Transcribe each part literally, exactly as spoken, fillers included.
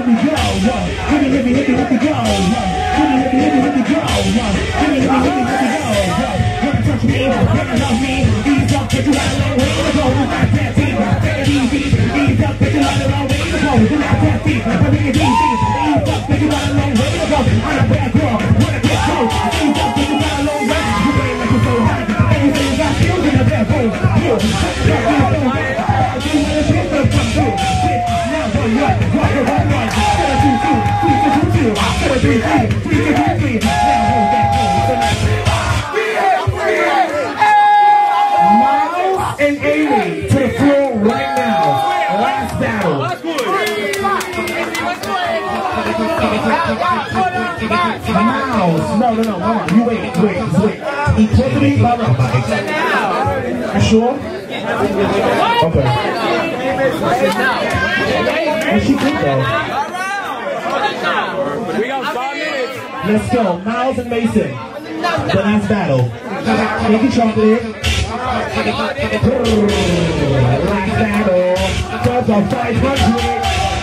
me go, hit me, hit me, hit me, hit me go, hit me, hit me, hit me, hit me go, hit me, hit me, hit me, hit me go. Wanna touch me, wanna love me, ease up, but you got a long way to go. You got that deep, take it easy, ease up, but you got a long way to go. You got that deep, I make it easy, ease up, but you got a long way to go. I'm a bad girl, wanna get close, ease up, but you got a long way. You ain't like you so hot, everything got skills in the bedroom. You, you wanna shit the fuck through, shit, now one, one, one, one, one, four, two, two, three, two, two, two, four, three, three, three, two, two, three, now hold that home. Miles and Amy to the floor right now. Last battle. Miles, no, no, no, hold on. You wait, wait, wait. Equality, blah, blah, blah. You sure? Okay. What's she think though? We got five minutes. Let's go. Miles and Mason. The last battle. Kiki chocolate. Last battle. That's a five hundred.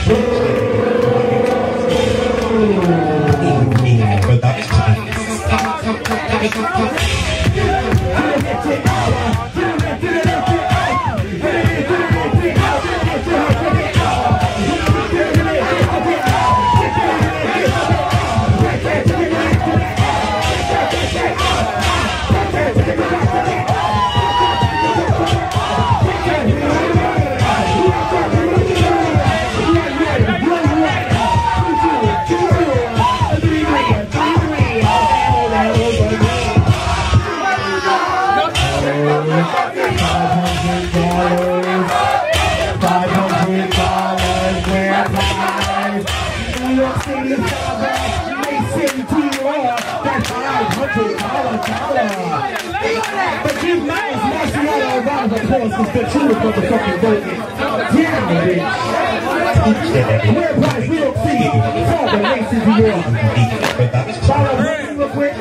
But you nice, Marciano, a round of applause because the truth motherfucking voting. Damn, bitch. Rare prize, we don't see it. It's all the races you are. Follow me real quick.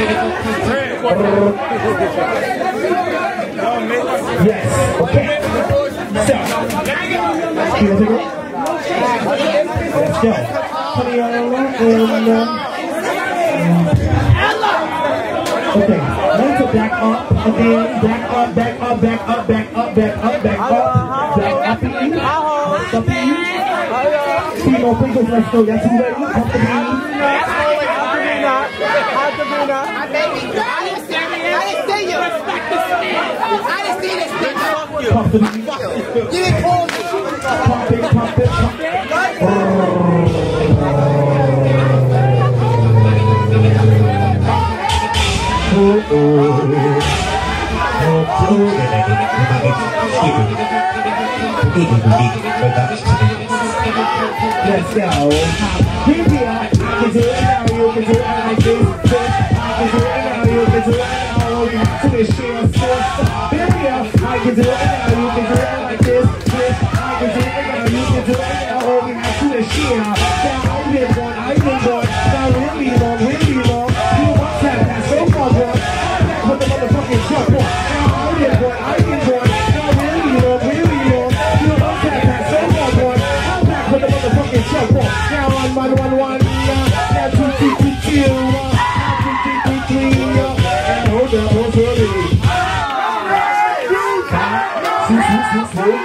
Yes, okay. So, here we go. Let's go. Honey, and, um, okay, learn to back up, again, back up, back up, back up, back up, back up, back up, back up, and eat, up and eat. See no fingers, let's go, that's you ready, up and eat. I didn't see you. I didn't see this bitch. Pump and eat. You didn't call me. Pump it, pump it, pump it. Oh, oh, let's go. Here we are. I can do it now. You can do it like this. I can do it now. You can do it now. You can do it shit. Here we are. I can do it now. You can do it like this. I can do it now. You can do it now. Oh, we have to do it shit. Now I've been going. I've been going. Now really long, really long. You want that? That's so far gone. Put the motherfucking truck on. Now I've been going. I've been going. Now really long, really long. You want that? That's so far gone. I'm back with the motherfucking truck on. Now on one, one, one. Now two, two, two, two. Now three, three, three, three. And hold up, hold up. Two, two, two, two.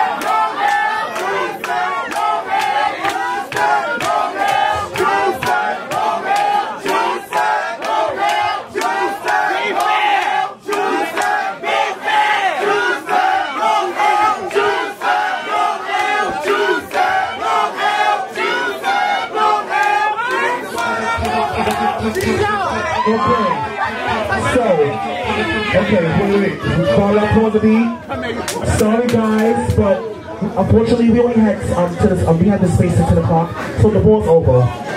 Okay, wait, wait, we call up for the beat. Sorry guys, but unfortunately we only had um, to the, um we had the space to ten o'clock, so the ball's over.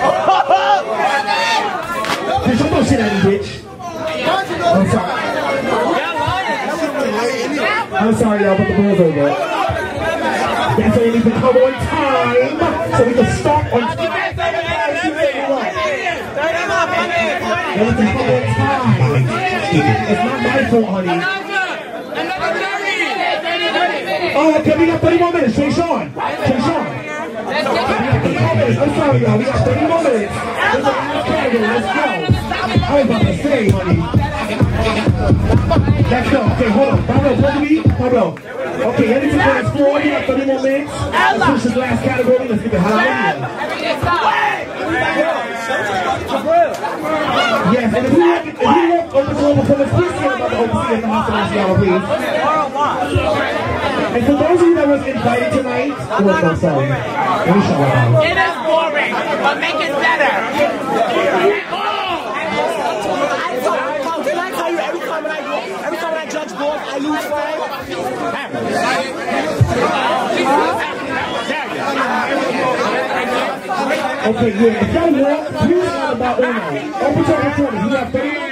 Bitch, don't throw shit at me, bitch. I'm sorry. I'm sorry, y'all, but the ball's over. That's why you need to come on time, so we can start on time. You need to come on time. It's not my fault, honey. Oh, okay, we got thirty more minutes. Chase on. Chase on. thirty more minutes. I'm sorry, y'all. We got thirty more minutes. This is the last category. Let's go. I was about to say, honey. Let's go. Okay, hold on. Pablo, what do we? Pablo. Okay, anything for this floor. We got thirty more minutes. Let's push this last category. Let's get the hell out of here. Yes, and if you want, if you want open to overcomers, please say about the O T A in the hospital, please. And for those of you that was invited tonight, oh, I'm sorry. Let me show you. It is boring, but make it better. Can I tell you every time I go, every time I judge board, I lose five? Okay, yeah, if y'all want, please talk about Uno. Open to overcomers. You got thirty